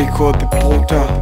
hijo de puta.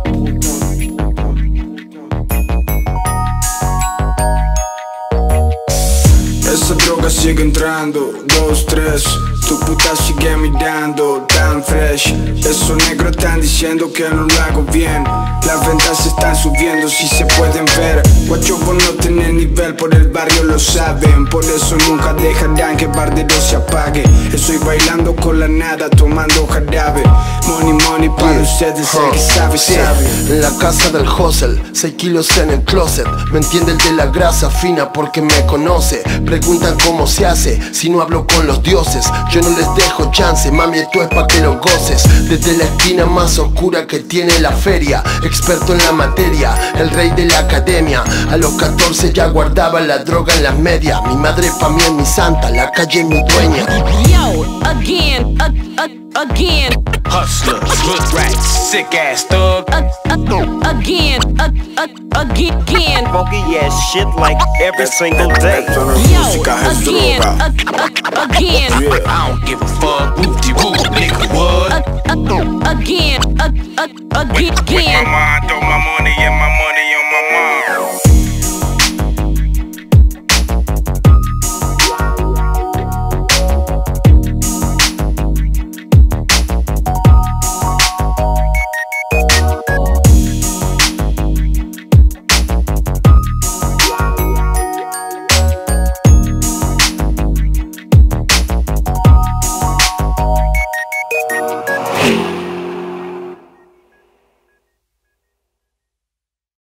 Esa droga sigue entrando, 2, 3. Tu puta sigue mirando, tan fresh. Esos negros están diciendo que no lo hago bien. Las ventas están subiendo, si se pueden ver. Guacho, vos no tenés nivel, por el barrio lo saben. Por eso nunca dejarán que el bardero se apague. Estoy bailando con la nada, tomando jarabe. Money, money para ustedes, el que sabe, sabe. En la casa del hustle, 6 kilos en el closet. Me entiende el de la grasa fina porque me conoce. Preguntan cómo se hace, si no hablo con los dioses. Yo no les dejo chance, mami, esto es pa' que lo goces. Desde la esquina más oscura que tiene la feria, experto en la materia, el rey de la academia. A los 14 ya guardaba la droga en las medias. Mi madre pa' mí es mi santa, la calle es mi dueña. Yo, again, again. Hustler, hood rats, sick ass thug. Again, again. Funky ass shit like every single day. Yo, again, again. I don't give a fuck, whoop-de-whoop, nigga, what? Again, again.